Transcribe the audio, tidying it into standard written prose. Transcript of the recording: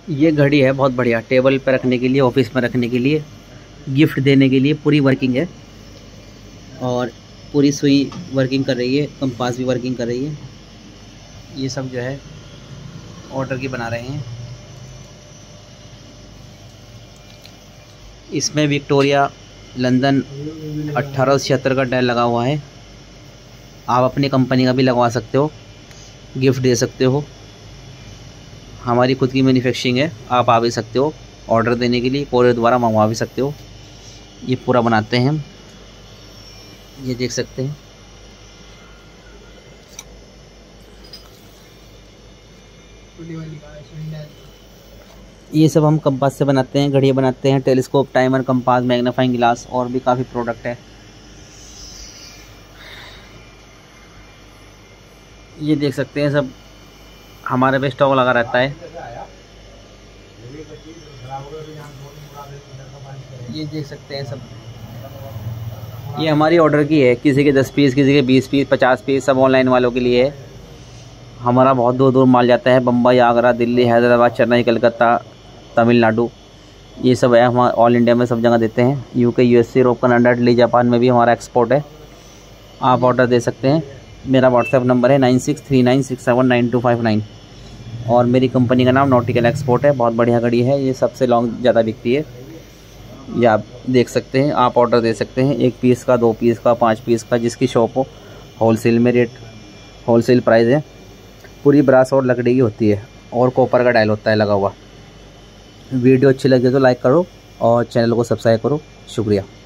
ये घड़ी है बहुत बढ़िया, टेबल पर रखने के लिए, ऑफिस में रखने के लिए, गिफ्ट देने के लिए पूरी वर्किंग है। और पूरी सुई वर्किंग कर रही है, कंपास भी वर्किंग कर रही है। ये सब जो है ऑर्डर की बना रहे हैं। इसमें विक्टोरिया लंदन 1876 का डायल लगा हुआ है। आप अपनी कंपनी का भी लगवा सकते हो, गिफ्ट दे सकते हो। हमारी खुद की मैन्युफैक्चरिंग है, आप आ भी सकते हो ऑर्डर देने के लिए, कोरियर द्वारा मंगवा भी सकते हो। ये पूरा बनाते हैं हम, ये देख सकते हैं। ये सब हम कंपास से बनाते हैं, घड़ियाँ बनाते हैं, telescope, timer, compass, magnifying glass और भी काफ़ी प्रोडक्ट है। ये देख सकते हैं सब हमारे पे स्टॉक लगा रहता है। ये देख सकते हैं सब, ये हमारी ऑर्डर की है। किसी के 10 पीस, किसी के 20 पीस, 50 पीस, सब ऑनलाइन वालों के लिए है। हमारा बहुत दूर दूर माल जाता है, बम्बई, आगरा, दिल्ली, हैदराबाद, चेन्नई, कलकत्ता, तमिलनाडु, ये सब है। हम ऑल इंडिया में सब जगह देते हैं। UK, USA, Europe, Canada, Italy, Japan में भी हमारा एक्सपोर्ट है। आप ऑर्डर दे सकते हैं। मेरा व्हाट्सएप नंबर है 9639679259 और मेरी कंपनी का नाम नॉटिकल एक्सपोर्ट है। बहुत बढ़िया घड़ी है, ये सबसे लॉन्ग ज़्यादा बिकती है। ये आप देख सकते हैं, आप ऑर्डर दे सकते हैं 1 पीस का, 2 पीस का, 5 पीस का, जिसकी शॉप हो। होलसेल में रेट, होलसेल प्राइस है। पूरी ब्रास और लकड़ी की होती है और कॉपर का डायल होता है लगा हुआ। वीडियो अच्छी लगे तो लाइक करो और चैनल को सब्सक्राइब करो। शुक्रिया।